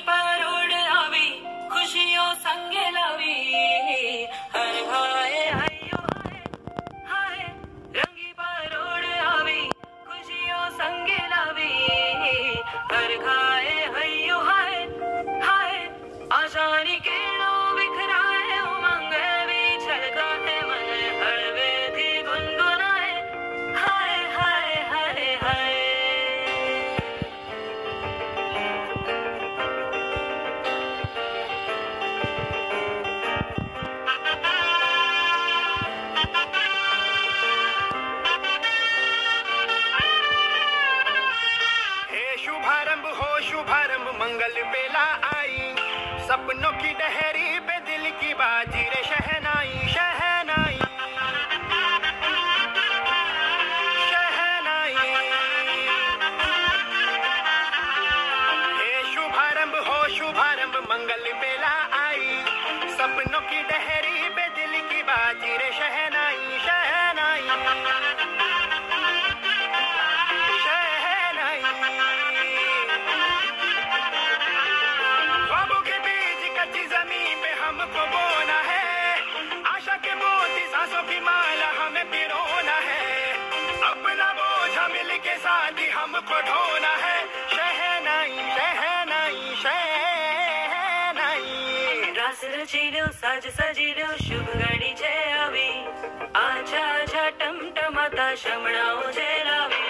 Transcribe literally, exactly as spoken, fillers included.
पर उड़ आवी, खुशियों संगे लावी। हर हाय हायो हाय हाय, रंगी पर उड़ आवी, खुशियों संगे लावी। हर हाय हायो हाय हाय, आशानी किरणों बिखराए, उमंग भी छलकाए, मन हळवे थी गुनगुनाए। हाय हाय हाय हाय। शुभारंभ हो शुभारंभ मंगल बेला आई, सपनों की डहरी पे दिल की बाजी रे शहनाई शहनाई शहनाई। हे शुभारंभ हो शुभारंभ मंगल बेला आई, सपनों की डहरी पे दिल की बाजी रे शहनाई शहनाई। हमको बोना है, आशा के मोती सांसों की माला हमें पिरोना है, अपना बोझ मिल के साथ ही हमको ढोना है। शहनाई शहनाई शहनाई। रास रचीलो साज सजीलो शुभ घड़ी छे आवी, आछा आछा टमटमाता शमणाओ छे लावी।